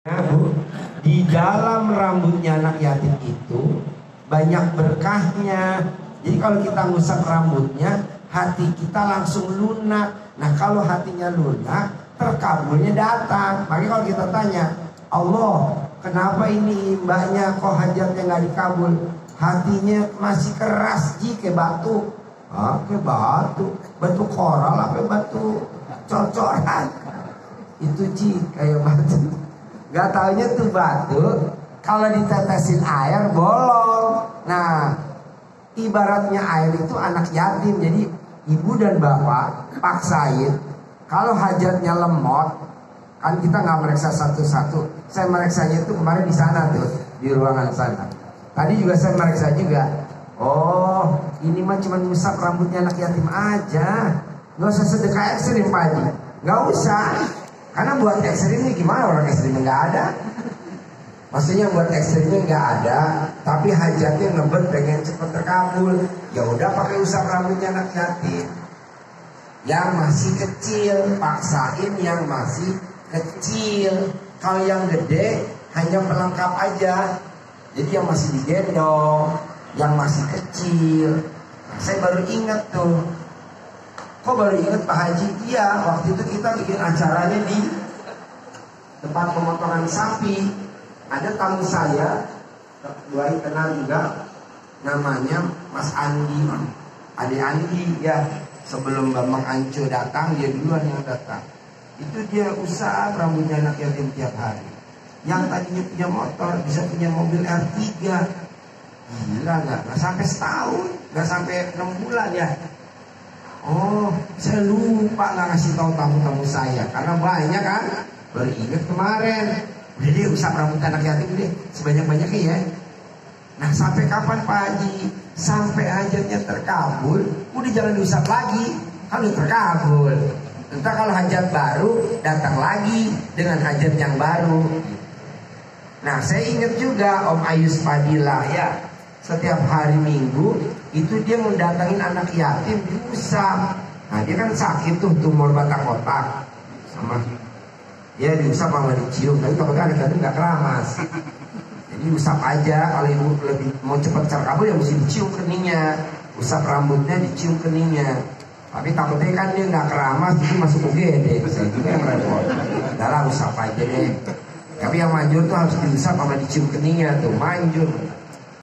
Nah, Bu, di dalam rambutnya anak yatim itu banyak berkahnya. Jadi kalau kita ngusap rambutnya, hati kita langsung lunak. Nah, kalau hatinya lunak, terkabulnya datang. Makanya kalau kita tanya, Allah, kenapa ini mbaknya kok hajatnya nggak dikabul? Hatinya masih keras ji, kayak batu. Kayak batu koral apa batu cocoran. Itu ji kayak batu. Gak taunya tuh batu kalau ditetesin air bolong. Nah, ibaratnya air itu anak yatim. Jadi ibu dan bapak paksain. Kalau hajatnya lemot, kan kita nggak meriksa satu-satu. Saya meriksanya itu kemarin di sana tuh, di ruangan sana. Tadi juga saya meriksa juga. Oh, ini mah cuma ngusap rambutnya anak yatim aja. Nggak usah sedekah ekstrim Pak Haji. Nggak usah. Karena buat ekstrimnya gimana, orang ekstrimnya nggak ada. Maksudnya buat ekstrimnya nggak ada, tapi hajatnya ngebet pengen cepet terkabul. Ya udah pakai usap rambutnya anak yatim. Yang masih kecil, paksain yang masih kecil. Kalau yang gede hanya pelengkap aja. Jadi yang masih digendong, yang masih kecil. Nah, saya baru ingat tuh. Kok baru ingat Pak Haji? Iya, waktu itu kita bikin acaranya di tempat pemotongan sapi. Ada tamu saya, dua kenal juga, namanya Mas Andi, Ade Andi ya. Sebelum Bambang Anco datang, dia duluan yang datang. Itu dia usap rambutnya anak yatim tiap hari. Yang tadinya punya motor bisa punya mobil R3. Gila nggak sampai setahun, nggak sampai 6 bulan ya. Oh, saya lupa nggak ngasih tahu tamu-tamu saya karena banyak kan. Baru ingat kemarin. Jadi usap rambut anak yatim deh sebanyak-banyaknya ya. Nah, sampai kapan Pak Haji? Sampai hajatnya terkabul, udah jangan diusap lagi. Kalau terkabul, entar kalau hajat baru datang lagi dengan hajat yang baru. Nah, saya ingat juga Om Ayus Fadilah ya. Setiap hari Minggu itu dia mendatangin anak yatim diusap. Nah, dia kan sakit tuh tumor batang otak sama ya diusap sama dicium. Tapi kalau anak yatim nggak keramas. Jadi usap aja. Kalau ibu lebih mau cepat terkabul ya mesti dicium keningnya. Usap rambutnya, dicium keningnya. Tapi takutnya kan dia nggak keramas jadi masuk UGD. Saya juga yang repot. Udah lah usap aja deh. Tapi yang manjur tuh harus diusap sama dicium keningnya tuh manjur.